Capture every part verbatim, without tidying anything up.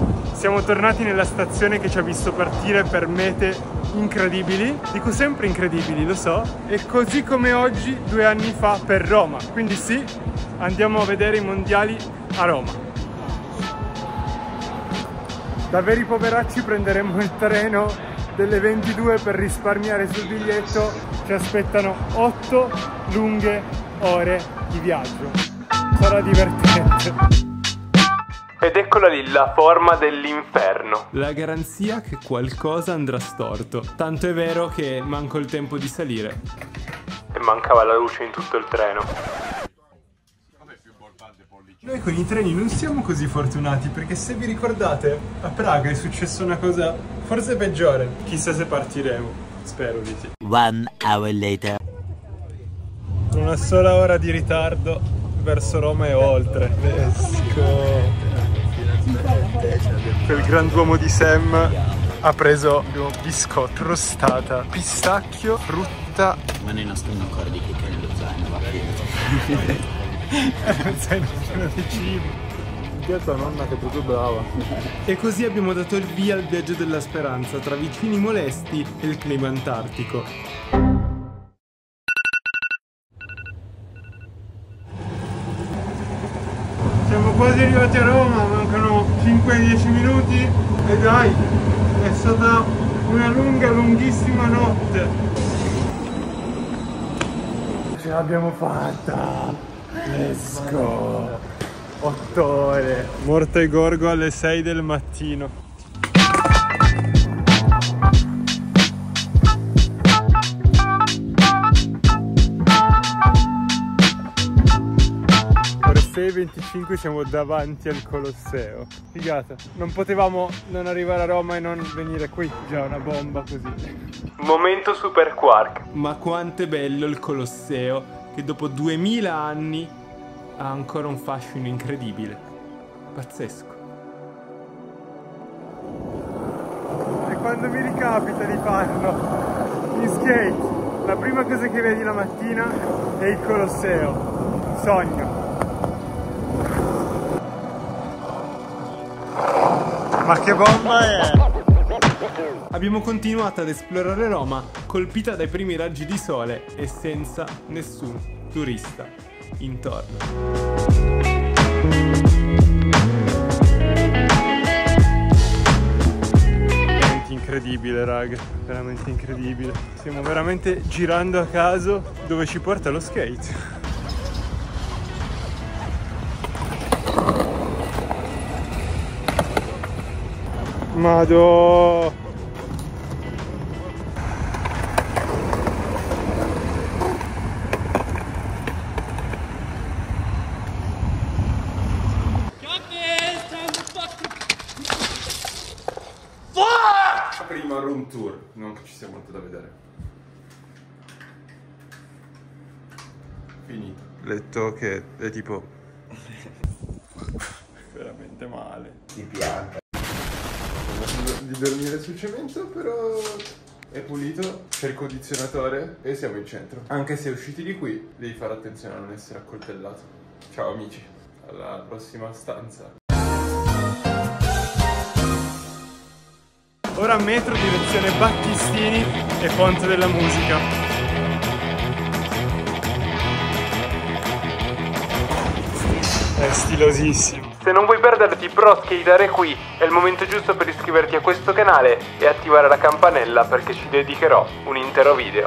Siamo tornati nella stazione che ci ha visto partire per mete incredibili. Dico sempre incredibili, lo so. E così come oggi, due anni fa, per Roma. Quindi sì, andiamo a vedere i mondiali a Roma. Da veri poveracci prenderemo il treno delle ventidue per risparmiare sul biglietto. Ci aspettano otto lunghe ore di viaggio. Sarà divertente. Ed eccola lì, la forma dell'inferno. La garanzia che qualcosa andrà storto. Tanto è vero che manco il tempo di salire. E mancava la luce in tutto il treno. Noi con i treni non siamo così fortunati, perché se vi ricordate, a Praga è successa una cosa forse peggiore. Chissà se partiremo. Spero di sì. One hour later. Una sola ora di ritardo verso Roma e oltre. Vesco. Quel grand'uomo di Sam ha preso biscotto, crostata, pistacchio, frutta. Ma noi non stiamo ancora di che nello zaino, va bene. Non sai nessuno di cibo. Che tua nonna che è proprio brava. E così abbiamo dato il via al viaggio della speranza tra vicini molesti e il clima antartico. Siamo quasi arrivati a Roma, mancano cinque dieci minuti e dai, è stata una lunga, lunghissima notte. Ce l'abbiamo fatta! Let's go! otto ore! Morto e gorgo alle sei del mattino. sei e venticinque siamo davanti al Colosseo. Figata. Non potevamo non arrivare a Roma e non venire qui. Già una bomba così. Momento super quark. Ma quanto è bello il Colosseo, che dopo duemila anni ha ancora un fascino incredibile. Pazzesco. E quando mi ricapita di farlo in skate, la prima cosa che vedi la mattina è il Colosseo. Sogno. Ma che bomba è! Abbiamo continuato ad esplorare Roma, colpita dai primi raggi di sole e senza nessun turista intorno. Veramente incredibile, raga, veramente incredibile. Stiamo veramente girando a caso dove ci porta lo skate. Madò! Prima room tour, non che ci sia molto da vedere. Finito. Letto che è tipo veramente male. Ti piace. Di dormire sul cemento, però è pulito, c'è il condizionatore e siamo in centro. Anche se usciti di qui devi fare attenzione a non essere accoltellato. Ciao amici, alla prossima stanza. Ora metro direzione Battistini e Ponte della Musica. È stilosissimo. Se non vuoi perderti Pro Skateare qui, è il momento giusto per iscriverti a questo canale e attivare la campanella, perché ci dedicherò un intero video.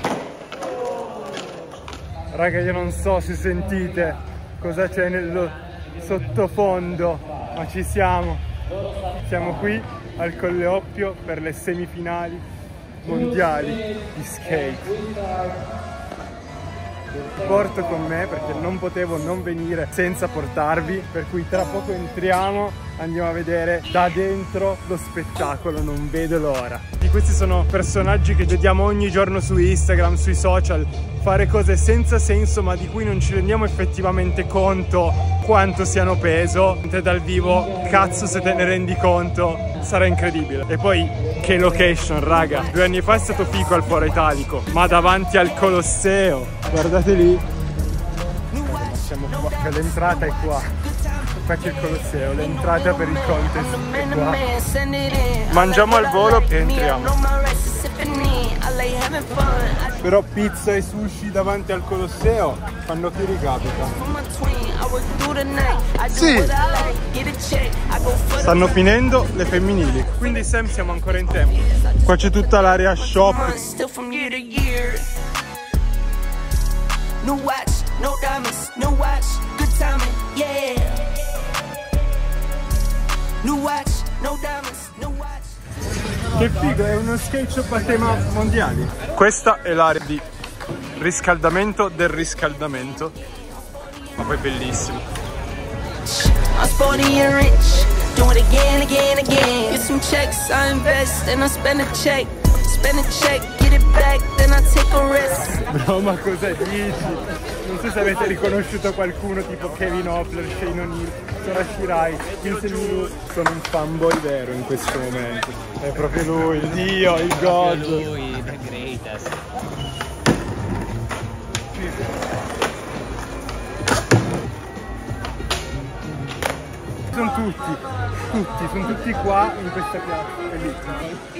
Raga, io non so se sentite cosa c'è nello sottofondo, ma ci siamo. Siamo qui al Colle Oppio per le semifinali mondiali di skate. Vi porto con me perché non potevo non venire senza portarvi, per cui tra poco entriamo, andiamo a vedere da dentro lo spettacolo, non vedo l'ora. E questi sono personaggi che vediamo ogni giorno su Instagram, sui social, fare cose senza senso ma di cui non ci rendiamo effettivamente conto quanto siano peso. Mentre dal vivo, cazzo se te ne rendi conto, sarà incredibile. E poi che location, raga, due anni fa è stato fico al Foro Italico, ma davanti al Colosseo, guardate lì, siamo qua, l'entrata è qua. infatti il Colosseo, l'entrata per il contest è qua. Mangiamo al volo e entriamo. Però pizza e sushi davanti al Colosseo fanno che ricapita. Sì! Stanno finendo le femminili, quindi Sam siamo ancora in tempo. Qua c'è tutta l'area shop. Che figo, è uno skate shop a tema mondiali. Questa è l'area di riscaldamento del riscaldamento. Ma poi bellissimo. Bro, ma cosa dici? Non so se avete riconosciuto qualcuno tipo Kevin Hoffler, Shane O'Neill, Sora Shirai. Io sono un fanboy vero in questo momento. È proprio lui, il dio, il god. Lui, the greatest. Sono tutti, tutti, sono tutti qua in questa piazza, bellissima.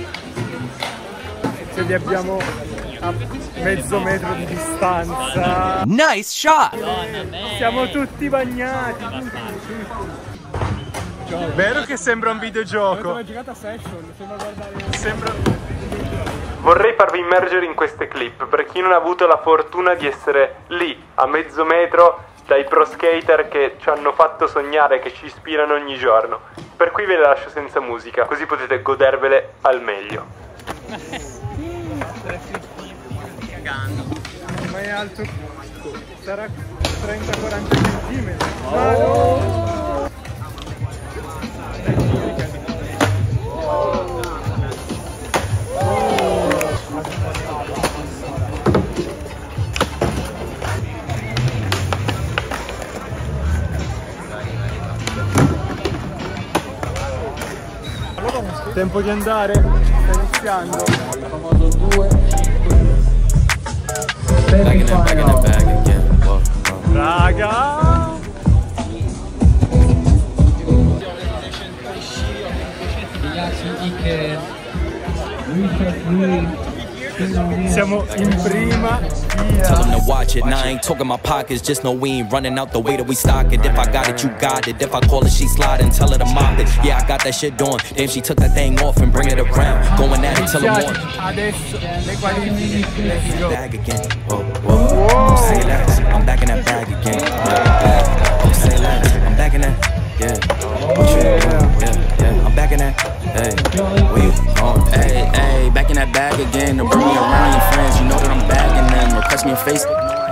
Ce li abbiamo a mezzo metro di distanza. Nice shot! Siamo tutti bagnati, tutti, tutti. Vero che sembra un videogioco? Ho giocato a Session, sembra guardare... Sembra... Vorrei farvi immergere in queste clip per chi non ha avuto la fortuna di essere lì, a mezzo metro, dai pro skater che ci hanno fatto sognare, che ci ispirano ogni giorno. Per cui ve le lascio senza musica, così potete godervele al meglio. Ma è alto, sarà trenta quaranta centimetri. Ma no! Tempo di andare, sta iniziando. Bagging it, bagging it, bagging again. Whoa, whoa. Raga! Siamo in prima fila. Tell them to watch it. Now I ain't talking my pockets, just know we ain't running out the way that we stock it. If I got it, you got it. If I call it, she sliding. Tell her to mop it. Yeah, I got that shit doing. Damn, she took that thing off and bring it around. Going at it till the morning. Adesso le qualifiche. Let's go. Bag again. Whoa, whoa. Don't say that. I'm back in that bag again. Yeah. Don't say that. I'm back in that. Yeah. What you doing? Yeah, yeah. I'm back in that. Hey, where you going? Hey, hey, back in that bag again. To bring me around your friends. You know that I'm bagging them. Request me a face.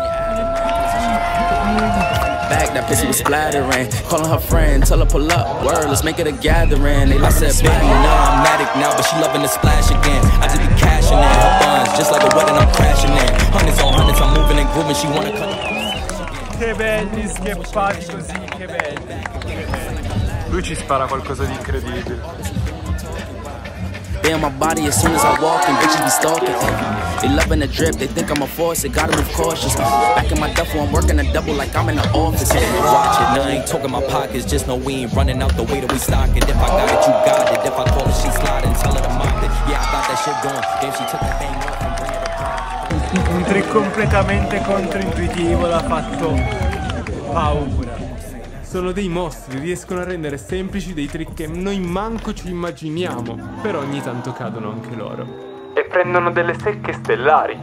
Bag that pussy was splattering. Calling her friend, tell her pull up. Word, let's make it a gathering. They I said, baby, nah, I'm addict now, but she loving the splash again. I just be cashing in her buns, just like a wedding, I'm crashing in. Hundreds on hundreds, I'm moving and grooving. She wanna cut. Che belli schiappati così, che belli. Lui ci spara qualcosa di incredibile. Damn my body as soon as I walk and bitches be stalking. They loving the drip, they think I'm a force, they gotta move cautious. Back in my duffel, I'm working a double like I'm in the office. Watch it, now I ain't talking my pockets, just know we ain't running out the way that we stock it. If I got it, you got it. If I call it, she sliding, tell her to mop it. Yeah, I got that shit going. Damn, she took that thing off and bring it up. Un trick completamente controintuitivo l'ha fatto paura. Sono dei mostri, riescono a rendere semplici dei trick che noi manco ci immaginiamo, però ogni tanto cadono anche loro. E prendono delle secche stellari.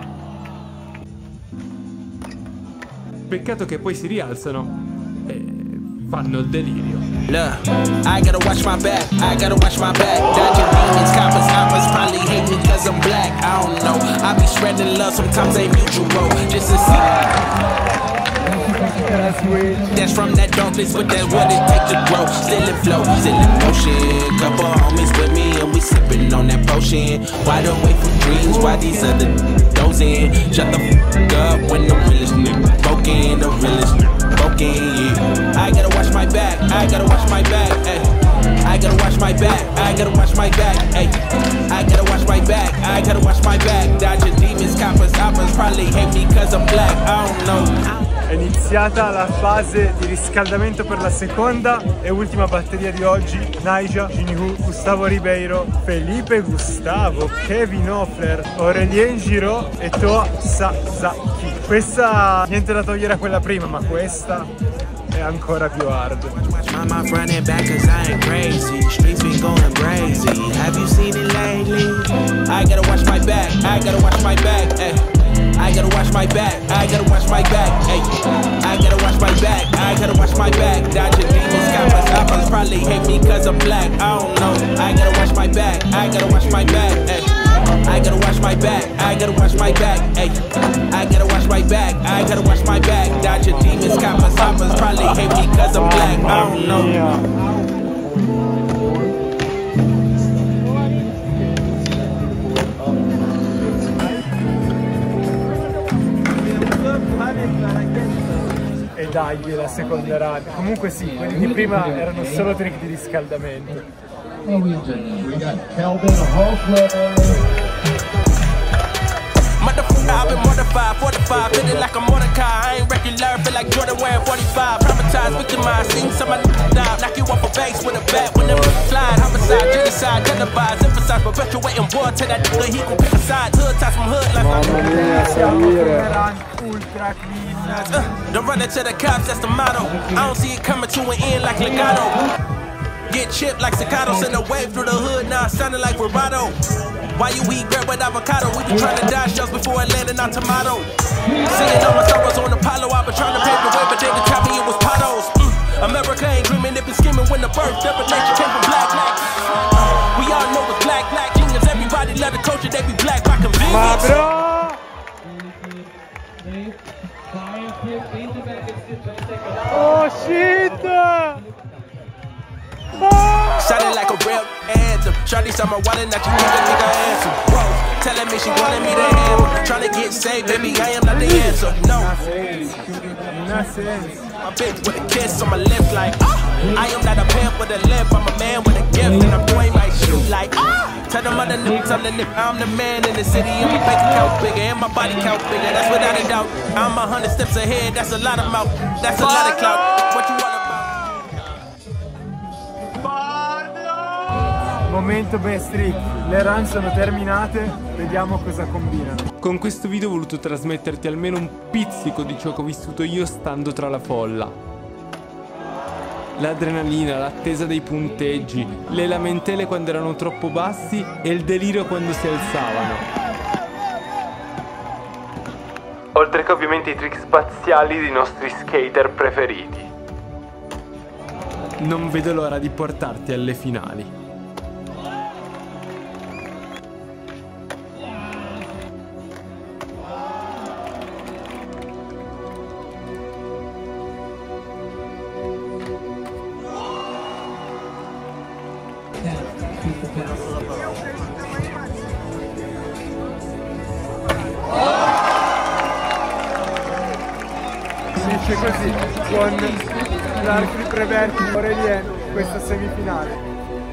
Peccato che poi si rialzano e fanno il delirio. Look, I gotta watch my back, I gotta watch my back. Dodging demons, coppers, hoppers probably hate me cause I'm black. I don't know, I be spreading love, sometimes ain't mutual, just to see. That's from that darkness, but that's what it takes to grow. Still in flow, still in motion. Couple homies with me and we sipping on that potion. Wide awake from dreams, why these other dozing? Shut the f up when the realest nigga broken, the realest nigga broken, yeah. I gotta watch my back, I gotta watch my back, ay. I I gotta watch my back, I gotta watch my back, ay. I gotta watch my back, I gotta watch my back. Dodging demons, coppers, hoppers probably hate me cause I'm black, I don't know. È iniziata la fase di riscaldamento per la seconda e ultima batteria di oggi. Nyjah, Jinwoo, Gustavo Ribeiro, Felipe Gustavo, Kevin Hoffler, Aurélien Giraud e Toa Sasaki. Questa niente da togliere a quella prima, ma questa è ancora più hard. My mouth running back cause I ain't crazy. Streets been going crazy. Have you seen it lately? I gotta watch my back, I gotta watch my back, ay. I gotta watch my back, I gotta watch my back, ay. I gotta watch my back, I gotta watch my back. Dodging demons, coppers, hoppers probably hate me cause I'm black, I don't know. I gotta watch my back, I gotta watch my back, ay. I gotta watch my back, I gotta watch my back, ay. I gotta watch my back, I gotta watch my back. Dodging demons, coppers, hoppers probably hate me cause I'm black, I don't know. E dai, la seconda run. Comunque sì, quelli di prima erano solo trick di riscaldamento. Motherfucker, I've been mortified, fortified, feeling like I'm Mordecai. I ain't regular, feel like Jordan wearing forty-five. Traumatized, victimized, seen somebody die. Knock you off a base with a bat when them slide. Homicide, genocide, televised, emphasize, perpetuating war. Tell that nigga he gon' pick a side. Hood ties from hood like Mamma mia, siamo run ultra clean. Uh, don't run into the cops, that's the motto. I don't see it coming to an end like legato. Get chipped like staccato, send a wave through the hood, now sounding like vibrato. Why you eat bread with avocado? We been trying to dodge shells before it landed on tomato. Singing all my sorrows on Apollo, I been trying to pave the way, but they been trapping it was potholes. Mm. America ain't dreaming, they been scheming when the birth definition came from black, black. Uh, we all know it's black, black genius. Everybody love the culture, they be black by convenience. Ma bro! Oh shit! Oh! Sounding like a real anthem. Shawty saw my wallet, now she think a nigga answer. Whoa, telling me she wanted me to hammer. Trying to get saved, baby, I am not the answer. No. My bitch with a kiss on my lips, like, ah. I am not a pimp with a lip, I'm a man with a gift, and I'm boy might shoot like, ah. Tell them other niggas I'm the nigga, I'm the man in the city, and my bank account bigger, and my body count bigger, that's without a doubt. I'm a hundred steps ahead, that's a lot of mouth, that's a lot of clout. What you all about? Momento best trick, le run sono terminate, vediamo cosa combinano. Con questo video ho voluto trasmetterti almeno un pizzico di ciò che ho vissuto io stando tra la folla. L'adrenalina, l'attesa dei punteggi, le lamentele quando erano troppo bassi e il delirio quando si alzavano. Oltre che ovviamente i trick spaziali dei nostri skater preferiti. Non vedo l'ora di portarti alle finali. Finisce così con l'arco di Preverti Aurélien questa semifinale.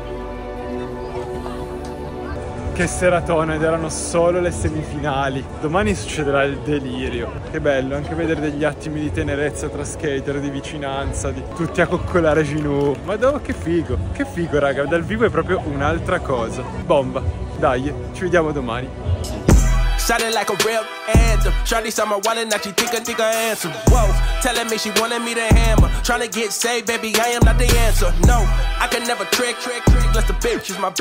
Che seratona, ed erano solo le semifinali. Domani succederà il delirio. Che bello anche vedere degli attimi di tenerezza tra skater, di vicinanza, di tutti a coccolare Jinwoo. Ma dove, che figo, che figo raga, dal vivo è proprio un'altra cosa. Bomba, dai, ci vediamo domani. Sounding like a real anthem. Shawty saw my wallet, now she think a nigga answer. Whoa, telling me she wanted me to hammer. Trying to get saved, baby, I am not the answer. No, I can never trick, trick, trick. Unless the bitch is my